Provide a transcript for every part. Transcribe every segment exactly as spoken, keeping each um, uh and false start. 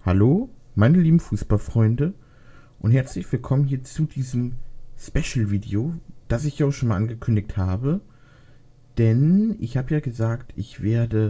Hallo, meine lieben Fußballfreunde und herzlich willkommen hier zu diesem Special-Video, das ich ja auch schon mal angekündigt habe. Denn ich habe ja gesagt, ich werde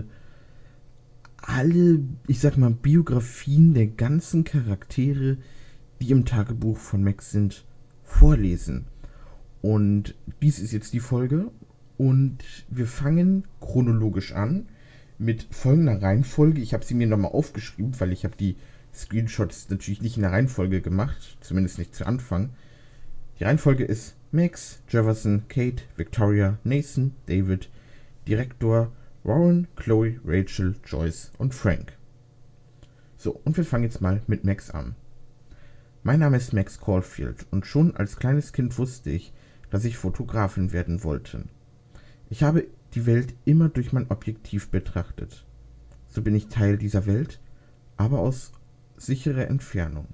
alle, ich sag mal, Biografien der ganzen Charaktere, die im Tagebuch von Max sind, vorlesen. Und dies ist jetzt die Folge und wir fangen chronologisch an mit folgender Reihenfolge. Ich habe sie mir nochmal aufgeschrieben, weil ich habe die Screenshots natürlich nicht in der Reihenfolge gemacht, zumindest nicht zu Anfang. Die Reihenfolge ist Max, Jefferson, Kate, Victoria, Nathan, David, Direktor, Warren, Chloe, Rachel, Joyce und Frank. So, und wir fangen jetzt mal mit Max an. Mein Name ist Max Caulfield und schon als kleines Kind wusste ich, dass ich Fotografin werden wollte. Ich habe die Welt immer durch mein Objektiv betrachtet. So bin ich Teil dieser Welt, aber aus sicherer Entfernung.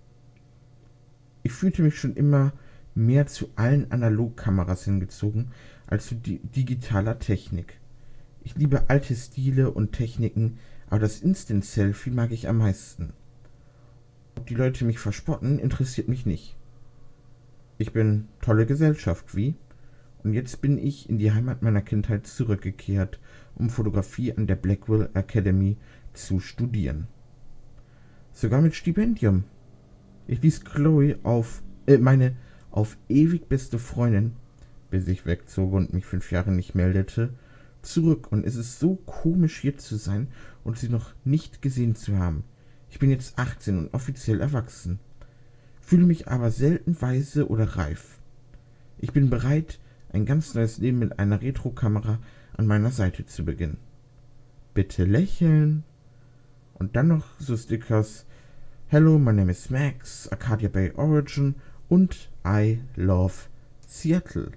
Ich fühlte mich schon immer mehr zu allen Analogkameras hingezogen als zu di- digitaler Technik. Ich liebe alte Stile und Techniken, aber das Instant-Selfie mag ich am meisten. Ob die Leute mich verspotten, interessiert mich nicht. Ich bin tolle Gesellschaft, wie? Und jetzt bin ich in die Heimat meiner Kindheit zurückgekehrt, um Fotografie an der Blackwell Academy zu studieren. Sogar mit Stipendium. Ich ließ Chloe auf, äh, meine auf ewig beste Freundin, bis ich wegzog und mich fünf Jahre nicht meldete, zurück. Und es ist so komisch, hier zu sein und sie noch nicht gesehen zu haben. Ich bin jetzt achtzehn und offiziell erwachsen, fühle mich aber selten weise oder reif. Ich bin bereit, ein ganz neues Leben mit einer Retro-Kamera an meiner Seite zu beginnen. Bitte lächeln. Und dann noch so Stickers: Hello, my name is Max, Arcadia Bay Origin und I love Seattle.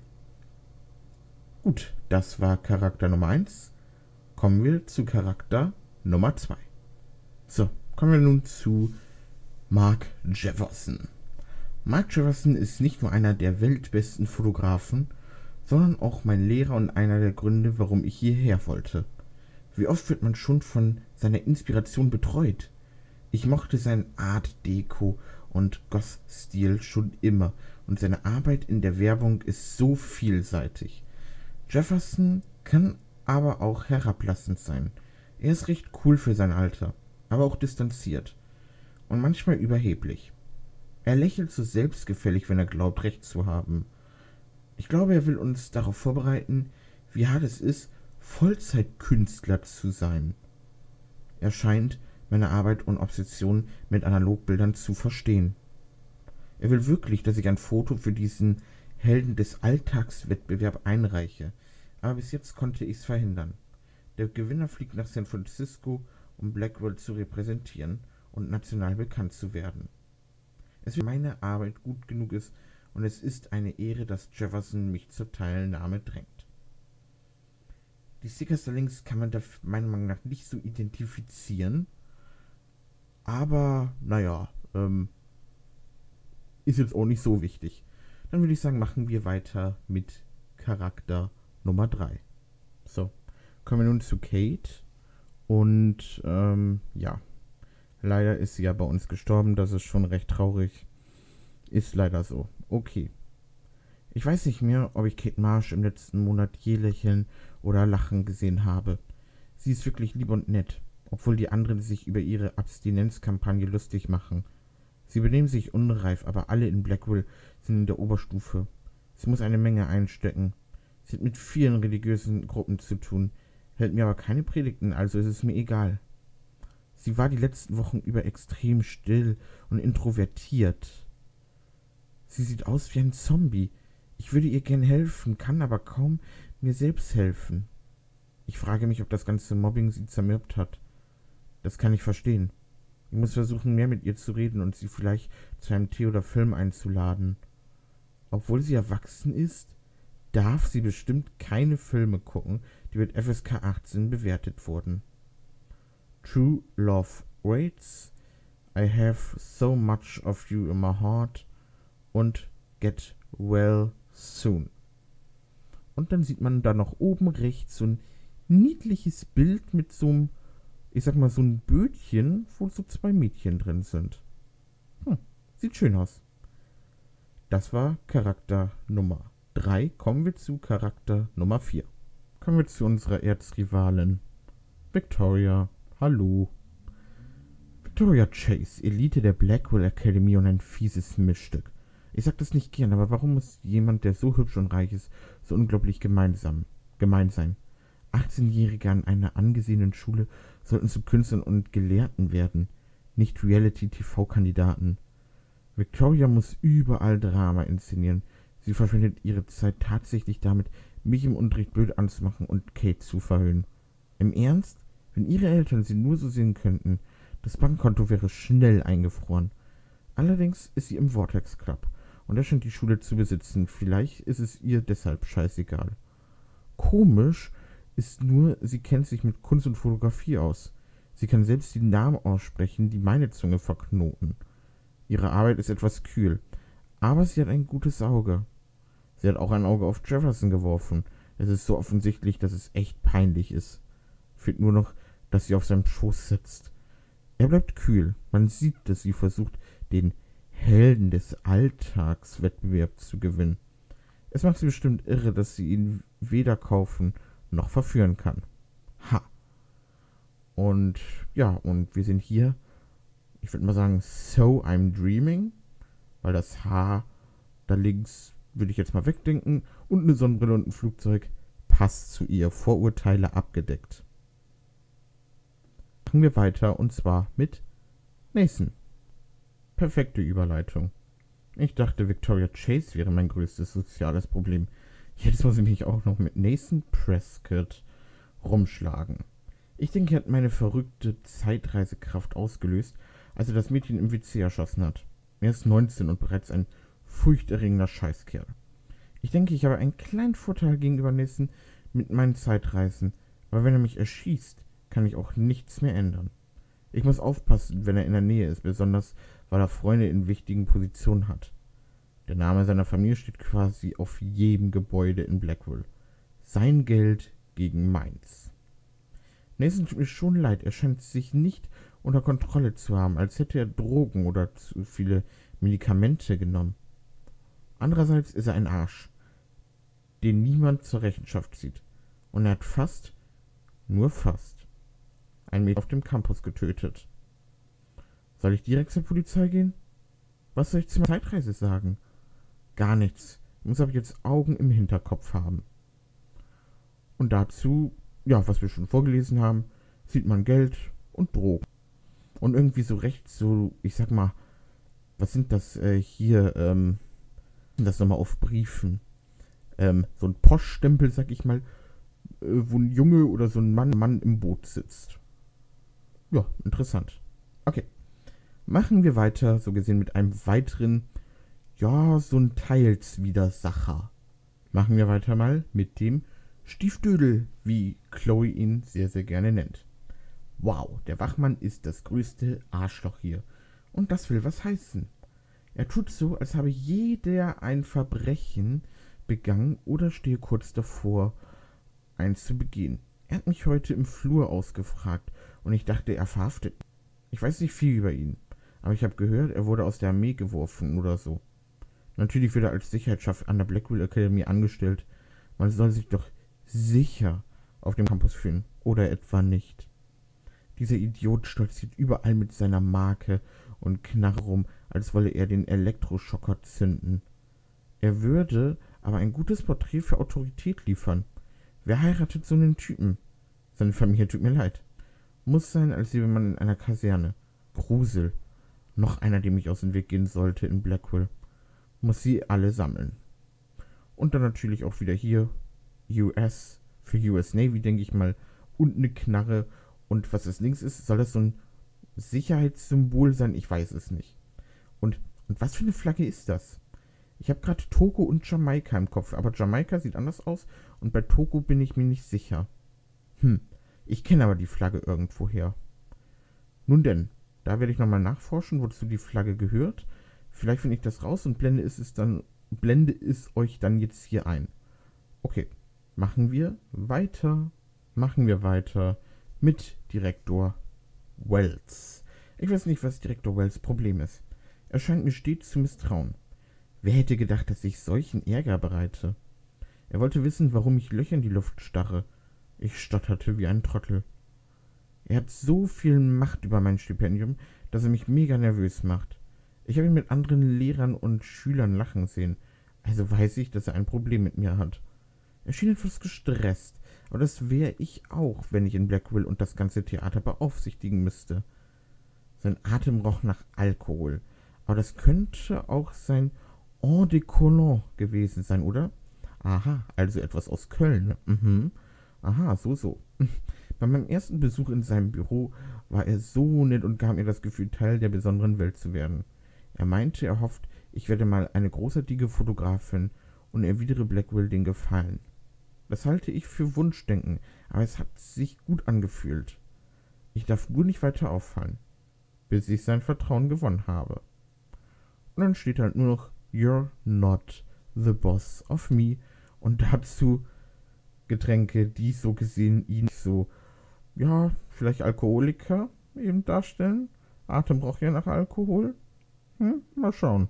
Gut, das war Charakter Nummer eins. Kommen wir zu Charakter Nummer zwei. So, kommen wir nun zu Mark Jefferson. Mark Jefferson ist nicht nur einer der weltbesten Fotografen, sondern auch mein Lehrer und einer der Gründe, warum ich hierher wollte. Wie oft wird man schon von seiner Inspiration betreut? Ich mochte seinen Art Deco und Goth-Stil schon immer und seine Arbeit in der Werbung ist so vielseitig. Jefferson kann aber auch herablassend sein. Er ist recht cool für sein Alter, aber auch distanziert und manchmal überheblich. Er lächelt so selbstgefällig, wenn er glaubt, recht zu haben. Ich glaube, er will uns darauf vorbereiten, wie hart es ist, Vollzeitkünstler zu sein. Er scheint meine Arbeit und Obsession mit Analogbildern zu verstehen. Er will wirklich, dass ich ein Foto für diesen Helden des Alltagswettbewerb einreiche, aber bis jetzt konnte ich es verhindern. Der Gewinner fliegt nach San Francisco, um Blackwell zu repräsentieren und national bekannt zu werden. Es wird meine Arbeit gut genug ist und es ist eine Ehre, dass Jefferson mich zur Teilnahme drängt. Die Stickers da links kann man da meiner Meinung nach nicht so identifizieren, aber naja, ähm, ist jetzt auch nicht so wichtig. Dann würde ich sagen, machen wir weiter mit Charakter Nummer drei. So, kommen wir nun zu Kate und ähm, ja, leider ist sie ja bei uns gestorben, das ist schon recht traurig. Ist leider so. Okay. Ich weiß nicht mehr, ob ich Kate Marsh im letzten Monat je lächeln oder lachen gesehen habe. Sie ist wirklich lieb und nett, obwohl die anderen sich über ihre Abstinenzkampagne lustig machen. Sie benehmen sich unreif, aber alle in Blackwell sind in der Oberstufe. Sie muss eine Menge einstecken. Sie hat mit vielen religiösen Gruppen zu tun, hält mir aber keine Predigten, also ist es mir egal. Sie war die letzten Wochen über extrem still und introvertiert. Sie sieht aus wie ein Zombie. Ich würde ihr gern helfen, kann aber kaum mir selbst helfen. Ich frage mich, ob das ganze Mobbing sie zermürbt hat. Das kann ich verstehen. Ich muss versuchen, mehr mit ihr zu reden und sie vielleicht zu einem Tee oder Film einzuladen. Obwohl sie erwachsen ist, darf sie bestimmt keine Filme gucken, die mit F S K achtzehn bewertet wurden. True love waits. I have so much of you in my heart. Und get well soon. Und dann sieht man da noch oben rechts so ein niedliches Bild mit so einem ich sag mal, so ein Bötchen, wo so zwei Mädchen drin sind. Hm, sieht schön aus. Das war Charakter Nummer drei. Kommen wir zu Charakter Nummer vier. Kommen wir zu unserer Erzrivalin. Victoria. Hallo. Victoria Chase, Elite der Blackwell Academy und ein fieses Mischstück. Ich sag das nicht gern, aber warum muss jemand, der so hübsch und reich ist, so unglaublich gemeinsam, gemein sein? achtzehnjährige an einer angesehenen Schule sollten zu Künstlern und Gelehrten werden, nicht Reality-T V-Kandidaten. Victoria muss überall Drama inszenieren. Sie verschwendet ihre Zeit tatsächlich damit, mich im Unterricht blöd anzumachen und Kate zu verhöhnen. Im Ernst? Wenn ihre Eltern sie nur so sehen könnten, das Bankkonto wäre schnell eingefroren. Allerdings ist sie im Vortex Club und er scheint die Schule zu besitzen. Vielleicht ist es ihr deshalb scheißegal. Komisch ist nur, sie kennt sich mit Kunst und Fotografie aus. Sie kann selbst die Namen aussprechen, die meine Zunge verknoten. Ihre Arbeit ist etwas kühl, aber sie hat ein gutes Auge. Sie hat auch ein Auge auf Jefferson geworfen. Es ist so offensichtlich, dass es echt peinlich ist. Fehlt nur noch, dass sie auf seinem Schoß sitzt. Er bleibt kühl. Man sieht, dass sie versucht, den Helden des Alltagswettbewerbs zu gewinnen. Es macht sie bestimmt irre, dass sie ihn weder kaufen noch verführen kann. Ha. Und ja, und wir sind hier, ich würde mal sagen, So I'm Dreaming, weil das H da links würde ich jetzt mal wegdenken und eine Sonnenbrille und ein Flugzeug passt zu ihr. Vorurteile abgedeckt. Machen wir weiter und zwar mit Nathan. Perfekte Überleitung. Ich dachte, Victoria Chase wäre mein größtes soziales Problem. Jetzt muss ich mich auch noch mit Nathan Prescott rumschlagen. Ich denke, er hat meine verrückte Zeitreisekraft ausgelöst, als er das Mädchen im W C erschossen hat. Er ist neunzehn und bereits ein furchterregender Scheißkerl. Ich denke, ich habe einen kleinen Vorteil gegenüber Nathan mit meinen Zeitreisen, aber wenn er mich erschießt, kann ich auch nichts mehr ändern. Ich muss aufpassen, wenn er in der Nähe ist, besonders weil er Freunde in wichtigen Positionen hat. Der Name seiner Familie steht quasi auf jedem Gebäude in Blackwell. Sein Geld gegen meins. Nathan tut mir schon leid, er scheint sich nicht unter Kontrolle zu haben, als hätte er Drogen oder zu viele Medikamente genommen. Andererseits ist er ein Arsch, den niemand zur Rechenschaft zieht. Und er hat fast, nur fast, ein Mädchen auf dem Campus getötet. Soll ich direkt zur Polizei gehen? Was soll ich zur Zeitreise sagen? Gar nichts. Ich muss aber jetzt Augen im Hinterkopf haben. Und dazu, ja, was wir schon vorgelesen haben, sieht man Geld und Drogen. Und irgendwie so recht so, ich sag mal, was sind das äh, hier, ähm, das nochmal auf Briefen? Ähm, so ein Poststempel, sag ich mal, äh, wo ein Junge oder so ein Mann, Mann im Boot sitzt. Ja, interessant. Okay. Machen wir weiter, so gesehen, mit einem weiteren, ja, so ein Teilswidersacher. Machen wir weiter mal mit dem Stiefdödel, wie Chloe ihn sehr, sehr gerne nennt. Wow, der Wachmann ist das größte Arschloch hier. Und das will was heißen. Er tut so, als habe jeder ein Verbrechen begangen oder stehe kurz davor, eins zu begehen. Er hat mich heute im Flur ausgefragt und ich dachte, er verhaftet mich. Ich weiß nicht viel über ihn, aber ich habe gehört, er wurde aus der Armee geworfen oder so. Natürlich wird er als Sicherheitschef an der Blackwell Academy angestellt. Man soll sich doch sicher auf dem Campus fühlen. Oder etwa nicht. Dieser Idiot stolziert überall mit seiner Marke und Knarre rum, als wolle er den Elektroschocker zünden. Er würde aber ein gutes Porträt für Autorität liefern. Wer heiratet so einen Typen? Seine Familie tut mir leid. Muss sein, als wäre man in einer Kaserne. Grusel. Noch einer, dem ich aus dem Weg gehen sollte in Blackwell. Muss sie alle sammeln. Und dann natürlich auch wieder hier U S für U S Navy, denke ich mal. Und eine Knarre. Und was das links ist, soll das so ein Sicherheitssymbol sein? Ich weiß es nicht. Und, und was für eine Flagge ist das? Ich habe gerade Togo und Jamaika im Kopf, aber Jamaika sieht anders aus und bei Togo bin ich mir nicht sicher. Hm, ich kenne aber die Flagge irgendwoher. Nun denn, da werde ich nochmal nachforschen, wozu die Flagge gehört. Vielleicht finde ich das raus und blende es, es dann, blende es euch dann jetzt hier ein. Okay, machen wir weiter. Machen wir weiter mit Direktor Wells. Ich weiß nicht, was Direktor Wells Problem ist. Er scheint mir stets zu misstrauen. Wer hätte gedacht, dass ich solchen Ärger bereite? Er wollte wissen, warum ich Löcher in die Luft starre. Ich stotterte wie ein Trottel. Er hat so viel Macht über mein Stipendium, dass er mich mega nervös macht. Ich habe ihn mit anderen Lehrern und Schülern lachen sehen, also weiß ich, dass er ein Problem mit mir hat. Er schien etwas gestresst, aber das wäre ich auch, wenn ich in Blackwell und das ganze Theater beaufsichtigen müsste. Sein Atem roch nach Alkohol, aber das könnte auch sein Eau de Cologne gewesen sein, oder? Aha, also etwas aus Köln. Mhm. Aha, so, so. Bei meinem ersten Besuch in seinem Büro war er so nett und gab mir das Gefühl, Teil der besonderen Welt zu werden. Er meinte, er hofft, ich werde mal eine großartige Fotografin und erwidere Blackwell den Gefallen. Das halte ich für Wunschdenken, aber es hat sich gut angefühlt. Ich darf nur nicht weiter auffallen, bis ich sein Vertrauen gewonnen habe. Und dann steht halt nur noch, You're not the boss of me. Und dazu Getränke, die so gesehen ihn so, ja, vielleicht Alkoholiker eben darstellen. Atem braucht ja nach Alkohol. Hm, mal schauen.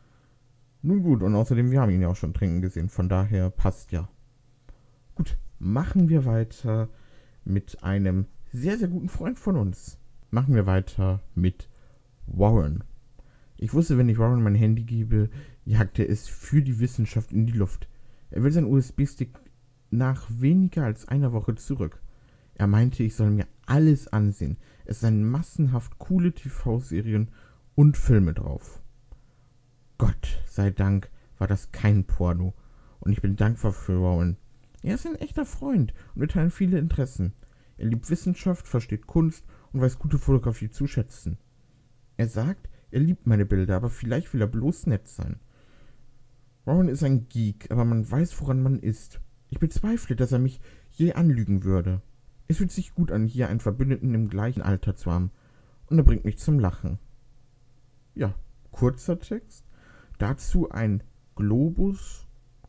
Nun gut, und außerdem, wir haben ihn ja auch schon trinken gesehen, von daher passt ja. Gut, machen wir weiter mit einem sehr, sehr guten Freund von uns. Machen wir weiter mit Warren. Ich wusste, wenn ich Warren mein Handy gebe, jagt er es für die Wissenschaft in die Luft. Er will seinen U S B-Stick nach weniger als einer Woche zurück. Er meinte, ich soll mir alles ansehen. Es seien massenhaft coole T V-Serien und Filme drauf. Gott sei Dank war das kein Porno. Und ich bin dankbar für Warren. Er ist ein echter Freund und wir teilen viele Interessen. Er liebt Wissenschaft, versteht Kunst und weiß gute Fotografie zu schätzen. Er sagt, er liebt meine Bilder, aber vielleicht will er bloß nett sein. Warren ist ein Geek, aber man weiß, woran man ist. Ich bezweifle, dass er mich je anlügen würde. Es fühlt sich gut an, hier einen Verbündeten im gleichen Alter zu haben. Und er bringt mich zum Lachen. Ja, kurzer Text. Dazu ein Globus.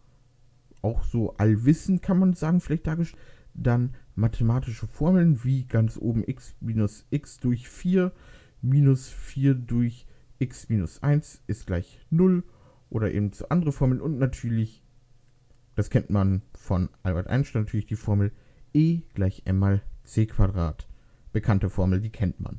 Auch so allwissend kann man sagen, vielleicht dargestellt. Dann mathematische Formeln wie ganz oben x minus x durch vier minus vier durch x minus eins ist gleich null. Oder eben so andere Formeln. Und natürlich, das kennt man von Albert Einstein, natürlich die Formel E gleich m mal c Quadrat. Bekannte Formel, die kennt man.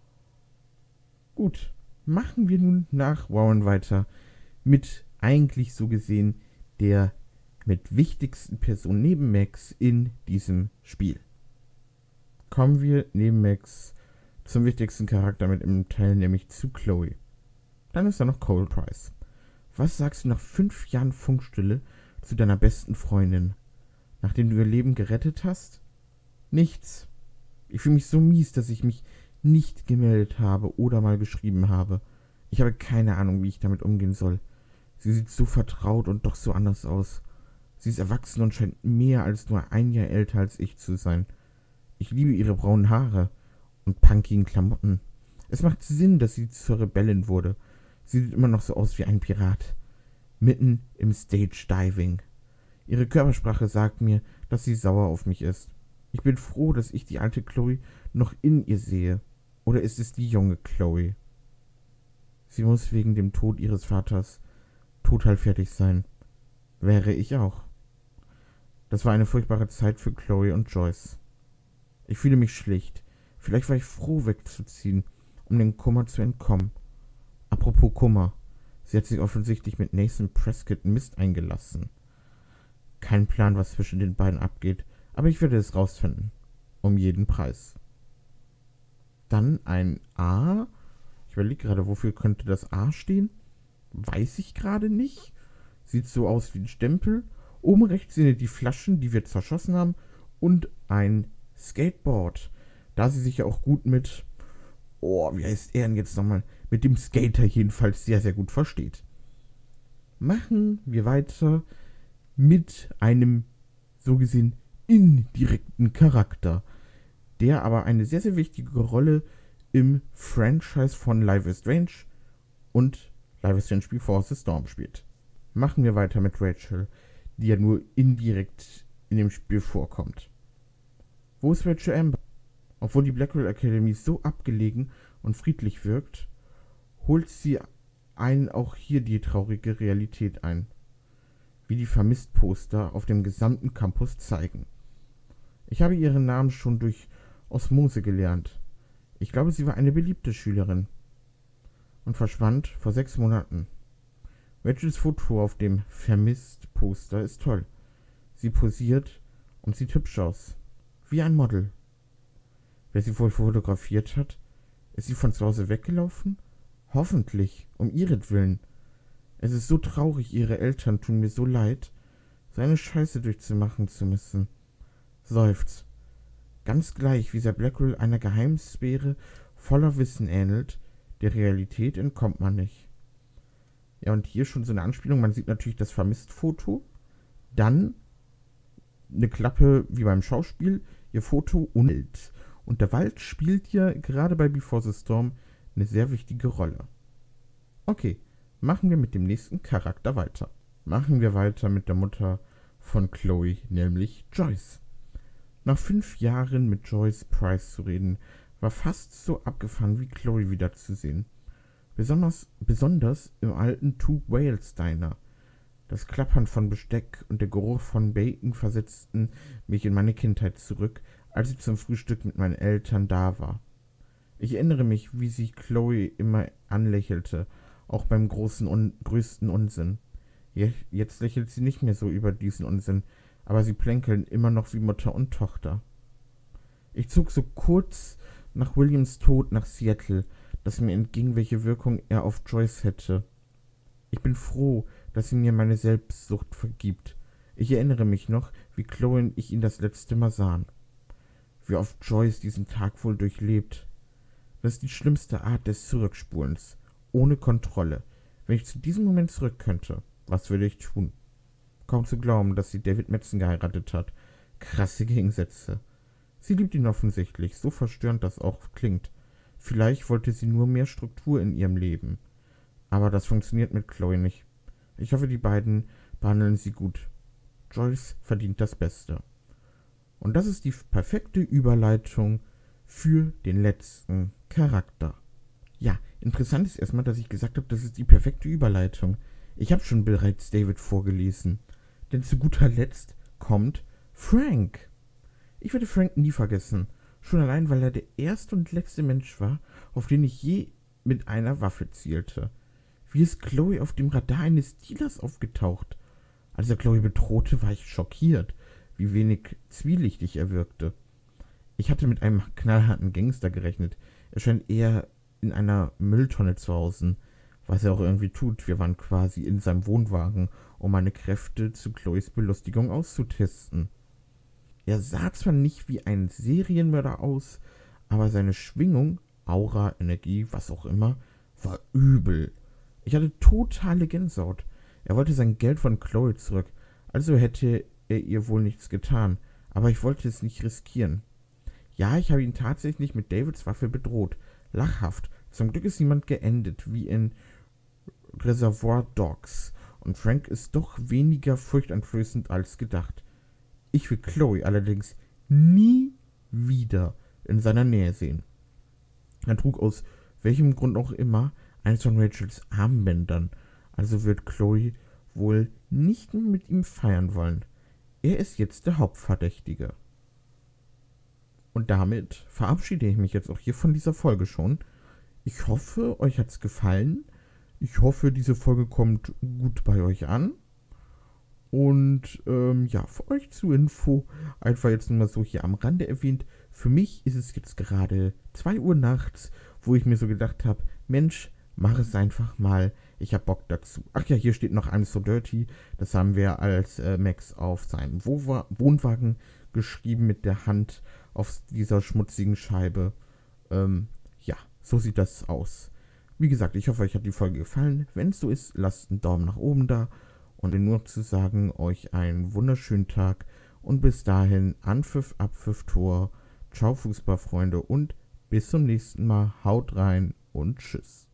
Gut, machen wir nun nach Warren weiter mit eigentlich so gesehen der mit wichtigsten Person neben Max in diesem Spiel. Kommen wir neben Max zum wichtigsten Charakter mit im Teil, nämlich zu Chloe. Dann ist da noch Cole Price. Was sagst du nach fünf Jahren Funkstille zu deiner besten Freundin, nachdem du ihr Leben gerettet hast? Nichts. Ich fühle mich so mies, dass ich mich nicht gemeldet habe oder mal geschrieben habe. Ich habe keine Ahnung, wie ich damit umgehen soll. Sie sieht so vertraut und doch so anders aus. Sie ist erwachsen und scheint mehr als nur ein Jahr älter als ich zu sein. Ich liebe ihre braunen Haare und punkigen Klamotten. Es macht Sinn, dass sie zur Rebellin wurde. Sie sieht immer noch so aus wie ein Pirat. Mitten im Stage Diving. Ihre Körpersprache sagt mir, dass sie sauer auf mich ist. Ich bin froh, dass ich die alte Chloe noch in ihr sehe. Oder ist es die junge Chloe? Sie muss wegen dem Tod ihres Vaters total fertig sein. Wäre ich auch. Das war eine furchtbare Zeit für Chloe und Joyce. Ich fühle mich schlecht. Vielleicht war ich froh, wegzuziehen, um den Kummer zu entkommen. Apropos Kummer. Sie hat sich offensichtlich mit Nathan Prescott Mist eingelassen. Kein Plan, was zwischen den beiden abgeht, aber ich werde es rausfinden. Um jeden Preis. Dann ein A. Ich überlege gerade, wofür könnte das A stehen? Weiß ich gerade nicht. Sieht so aus wie ein Stempel. Oben rechts sind die Flaschen, die wir zerschossen haben. Und ein Skateboard. Da sie sich ja auch gut mit... Oh, wie heißt er denn jetzt nochmal? Mit dem Skater jedenfalls sehr, sehr gut versteht. Machen wir weiter mit einem so gesehen indirekten Charakter, der aber eine sehr, sehr wichtige Rolle im Franchise von Life is Strange und Life is Strange Before the Storm spielt. Machen wir weiter mit Rachel, die ja nur indirekt in dem Spiel vorkommt. Wo ist Rachel Amber? Obwohl die Blackwell Academy so abgelegen und friedlich wirkt, holt sie einen auch hier die traurige Realität ein, wie die Vermisst-Poster auf dem gesamten Campus zeigen. Ich habe ihren Namen schon durch Osmose gelernt. Ich glaube, sie war eine beliebte Schülerin und verschwand vor sechs Monaten. Rachels Foto auf dem Vermisst-Poster ist toll. Sie posiert und sieht hübsch aus. Wie ein Model. Wer sie wohl fotografiert hat? Ist sie von zu Hause weggelaufen? Hoffentlich, um ihretwillen. Es ist so traurig, ihre Eltern tun mir so leid, so eine Scheiße durchzumachen zu müssen. Seufzt. Ganz gleich, wie sehr Blackwell einer Geheimsphäre voller Wissen ähnelt, der Realität entkommt man nicht. Ja, und hier schon so eine Anspielung, man sieht natürlich das Vermisst-Foto, dann eine Klappe wie beim Schauspiel, ihr Foto und Wald. Und der Wald spielt ja gerade bei Before the Storm eine sehr wichtige Rolle. Okay, machen wir mit dem nächsten Charakter weiter. Machen wir weiter mit der Mutter von Chloe, nämlich Joyce. Nach fünf Jahren mit Joyce Price zu reden, war fast so abgefahren wie Chloe wiederzusehen. Besonders, besonders im alten Two Whales Diner. Das Klappern von Besteck und der Geruch von Bacon versetzten mich in meine Kindheit zurück, als ich zum Frühstück mit meinen Eltern da war. Ich erinnere mich, wie sich Chloe immer anlächelte, auch beim großen Un- größten Unsinn. Je- Jetzt lächelt sie nicht mehr so über diesen Unsinn, aber sie plänkeln immer noch wie Mutter und Tochter. Ich zog so kurz nach Williams Tod nach Seattle, dass mir entging, welche Wirkung er auf Joyce hätte. Ich bin froh, dass sie mir meine Selbstsucht vergibt. Ich erinnere mich noch, wie Chloe und ich ihn das letzte Mal sahen. Wie oft Joyce diesen Tag wohl durchlebt. Das ist die schlimmste Art des Zurückspulens. Ohne Kontrolle. Wenn ich zu diesem Moment zurück könnte, was würde ich tun? Kaum zu glauben, dass sie David Madsen geheiratet hat. Krasse Gegensätze. Sie liebt ihn offensichtlich, so verstörend das auch klingt. Vielleicht wollte sie nur mehr Struktur in ihrem Leben. Aber das funktioniert mit Chloe nicht. Ich hoffe, die beiden behandeln sie gut. Joyce verdient das Beste. Und das ist die perfekte Überleitung für den letzten Charakter. Ja, interessant ist erstmal, dass ich gesagt habe, das ist die perfekte Überleitung. Ich habe schon bereits David vorgelesen. Denn zu guter Letzt kommt Frank. Ich werde Frank nie vergessen. Schon allein, weil er der erste und letzte Mensch war, auf den ich je mit einer Waffe zielte. Wie ist Chloe auf dem Radar eines Dealers aufgetaucht? Als er Chloe bedrohte, war ich schockiert, wie wenig zwielichtig er wirkte. Ich hatte mit einem knallharten Gangster gerechnet. Er scheint eher in einer Mülltonne zu hausen, was er auch irgendwie tut. Wir waren quasi in seinem Wohnwagen, um meine Kräfte zu Chloes Belustigung auszutesten. Er sah zwar nicht wie ein Serienmörder aus, aber seine Schwingung, Aura, Energie, was auch immer, war übel. Ich hatte totale Gänsehaut. Er wollte sein Geld von Chloe zurück, also hätte er ihr wohl nichts getan, aber ich wollte es nicht riskieren. Ja, ich habe ihn tatsächlich mit Davids Waffe bedroht. Lachhaft. Zum Glück ist niemand geendet, wie in Reservoir Dogs. Und Frank ist doch weniger furchteinflößend als gedacht. Ich will Chloe allerdings nie wieder in seiner Nähe sehen. Er trug aus welchem Grund auch immer eines von Rachels Armbändern, also wird Chloe wohl nicht mehr mit ihm feiern wollen. Er ist jetzt der Hauptverdächtige. Und damit verabschiede ich mich jetzt auch hier von dieser Folge schon. Ich hoffe, euch hat's gefallen. Ich hoffe, diese Folge kommt gut bei euch an. Und ähm, ja, für euch zur Info, einfach jetzt nur mal so hier am Rande erwähnt, für mich ist es jetzt gerade zwei Uhr nachts, wo ich mir so gedacht habe, Mensch, mach es einfach mal, ich hab Bock dazu. Ach ja, hier steht noch I'm So Dirty, das haben wir als äh, Max auf seinem Wo- Wohnwagen geschrieben mit der Hand auf dieser schmutzigen Scheibe. Ähm, ja, so sieht das aus. Wie gesagt, ich hoffe, euch hat die Folge gefallen. Wenn es so ist, lasst einen Daumen nach oben da. Und nur zu sagen, euch einen wunderschönen Tag und bis dahin Anpfiff, Abpfiff, Tor. Ciao Fußballfreunde und bis zum nächsten Mal. Haut rein und tschüss.